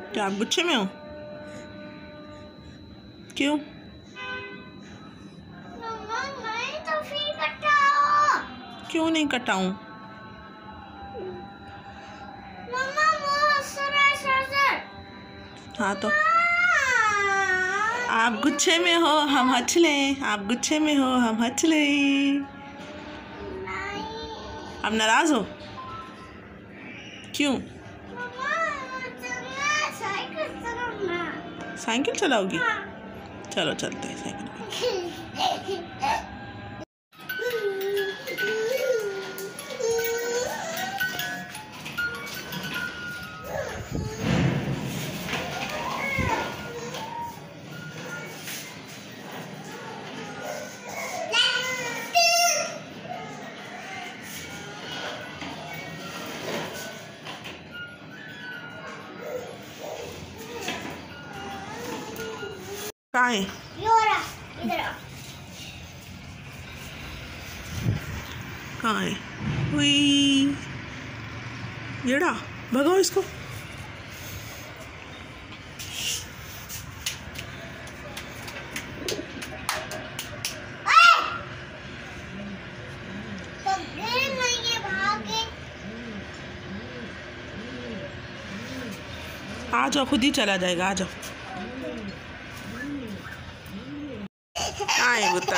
क्या आप गुच्छे में हो? क्यों? नहीं तो फिर कटाओ। क्यों नहीं कटाऊं? हाँ तो आप गुच्छे में हो हम हचले, आप गुच्छे में हो हम हचले। आप नाराज हो? क्यों? साइकिल चलाओगी? चलो चलते हैं साइकिल। कहाँ है? इधर कहाँ है? हुई येड़ा, भगाओ इसको। आ जाओ, खुद ही चला जाएगा, आ जाओ। कहाँ है कुत्ता?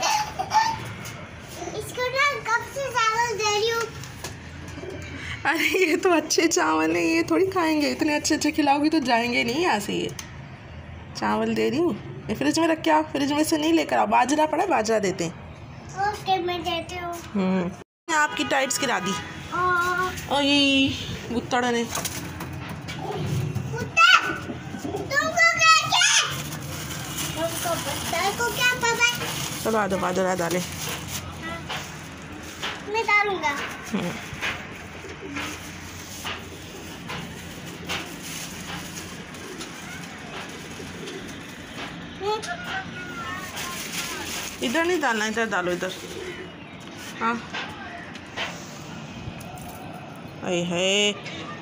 इसको ना कब से चावल दे रही हूँ। अरे ये तो अच्छे चावल है, ये थोड़ी खाएंगे। इतने अच्छे अच्छे खिलाओगी तो जाएंगे नहीं यहाँ से। ये चावल दे रही हूँ, ये फ्रिज में रख के आओ। फ्रिज में से नहीं लेकर आओ, बाजरा पड़ा है, बाजरा देते हैं। ओके मैं देती हूँ। आपकी टाइट्स गिरा दी। ओए गुत्तड़ ने। तुमको क्या पता है? चलो आ जाओ, बाजरा डाले। मैं डालूंगा। इधर नहीं डालना, इधर डालो, इधर। हाँ है